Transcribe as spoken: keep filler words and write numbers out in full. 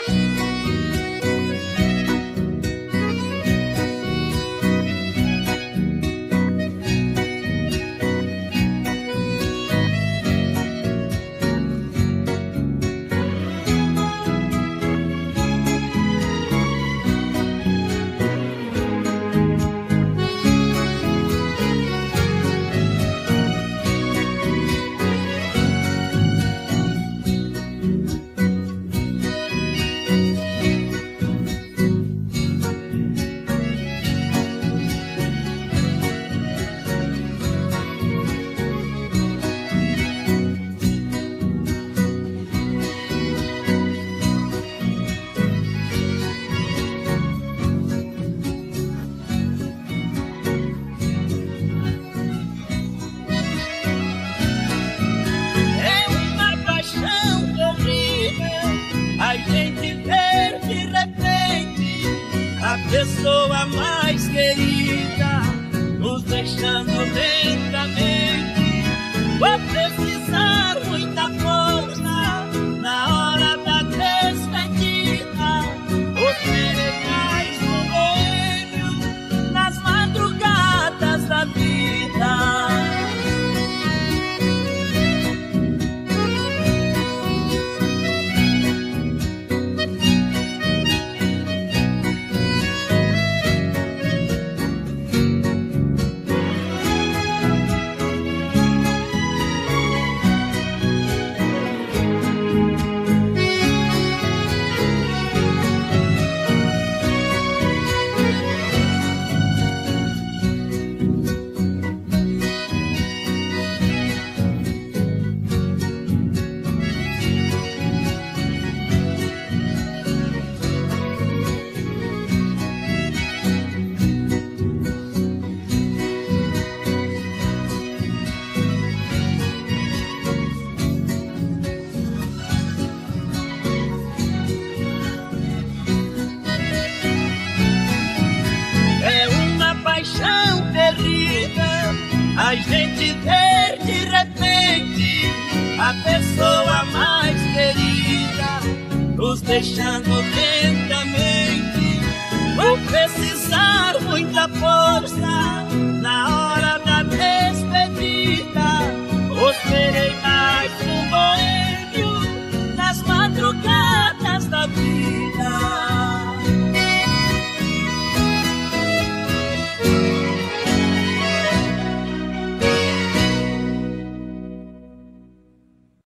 Pessoa mais querida nos deixando lentamente. Vou precisar muita força na hora da despedida. Os merenais no boêmio nas madrugadas da vida. A gente vê de repente a pessoa mais querida nos deixando lentamente. Vou precisar muita força